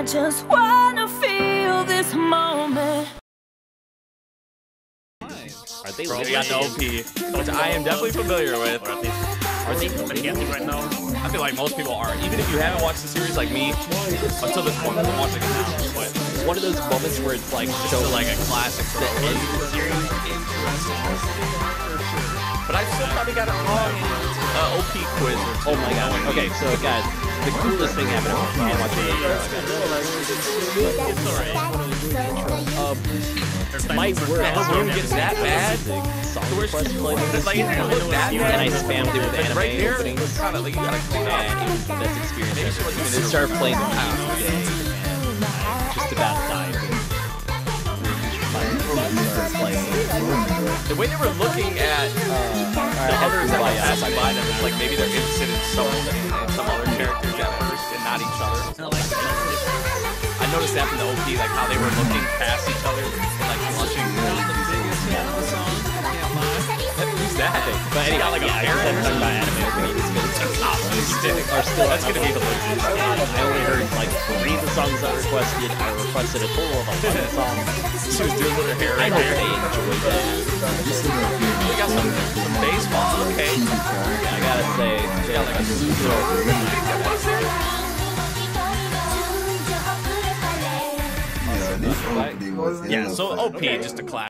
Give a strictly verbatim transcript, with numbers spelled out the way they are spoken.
I just wanna feel this moment. Are they Bro, we got the O P, which I am definitely familiar with. Are they somebody guessing right now? I feel like most people are. Even if you haven't watched the series like me, until this point, I'm watching it now. But One of those moments where it's like just so feel like a classic. the end of the series. But I still probably got a wrong uh, O P quiz or two. Oh my god. Okay, so guys, the coolest thing happened when I watched the intro. It's alright. Um, might work. Man, the room gets that bad. Song request played in It's like, it looked that and bad. I spammed it with Like, anime right there, openings. it's kind of like you gotta clean up. And it was the best experience Maybe she ever. wasn't And even it started playing the in music today, and just about died. Started playing. The way they were looking at the others that were passing by them, it's like maybe they're interested in some, in some other characters at first and not each other. I noticed that from the O P, like how they were looking past each other and like blushing. Who's that? But anyway, Got like a yeah, hair I said talking about anime openings because are still That's gonna be hilarious. I only heard like three of the songs I requested. I requested a total of eleven songs. She was doing with her hair I right hope there. they enjoyed that. They got some, some baseball. Okay. I gotta say, they got like a super. Yeah, so O P, just a class.